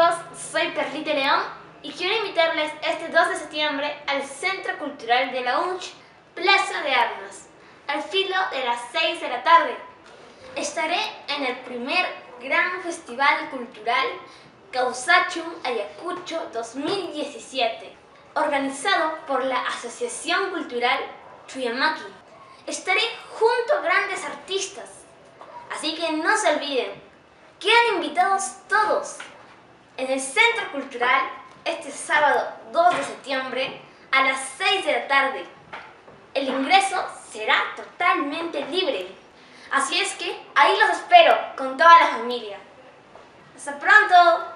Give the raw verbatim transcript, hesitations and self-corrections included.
amigos, soy Perlita León y quiero invitarles este dos de septiembre al Centro Cultural de la U N C H, Plaza de Armas, al filo de las seis de la tarde. Estaré en el primer gran festival cultural Causachum Ayacucho dos mil diecisiete, organizado por la Asociación Cultural Chuyamaki. Estaré junto a grandes artistas, así que no se olviden. Quedan invitados todos en el Centro Cultural este sábado dos de septiembre a las seis de la tarde. El ingreso será totalmente libre, así es que ahí los espero con toda la familia. ¡Hasta pronto!